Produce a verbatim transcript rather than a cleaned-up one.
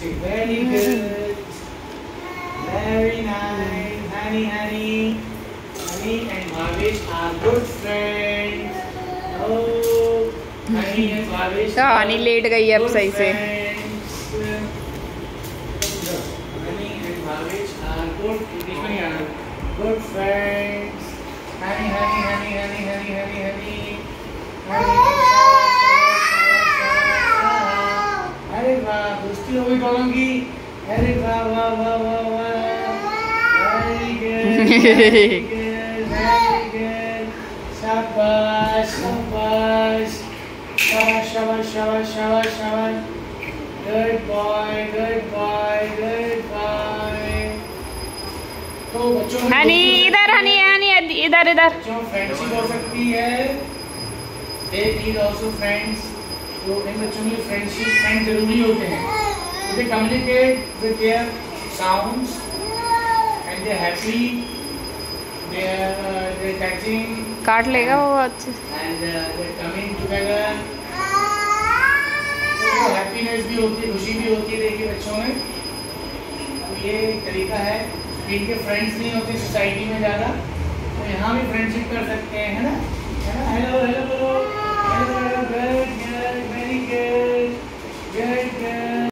Very good. Very nice. Honey, honey. Honey and Bhavesh are good friends. Oh, Honey and Bhavesh. तो Honey late गई है अब सही से। Honey and Bhavesh are good. English में नहीं आना। Good friends. Honey, honey, honey, honey, honey, honey, honey. अरे वाह, दोस्ती हो गई दोनों की। अरे वाह वाह वाह वाह वाह। Very good, very good, very good. शाबाश, शाबाश, शाबाश, शाबाश, शाबाश, शाबाश, शाबाश। Good boy, good boy, good boy. तो बच्चों में हनी इधर, हनी हनी इधर इधर। बच्चों फ्रेंडशिप हो सकती है। They need also friends. तो इन बच्चों में फ्रेंडशिप फ्रेंड जरूरी होते हैं। They communicate with their sounds and they are happy. They are uh, they are touching. काट लेगा वो अच्छे। And uh, they are coming together. तो हैप्पीनेस भी होती है, खुशी भी होती है देखिए बच्चों में। तो ये एक तरीका है। इनके फ्रेंड्स नहीं होते सोसाइटी में ज़्यादा, तो यहाँ भी फ्रेंडशिप कर सकते हैं, है ना? है ना? हेलो हेलो बोलो।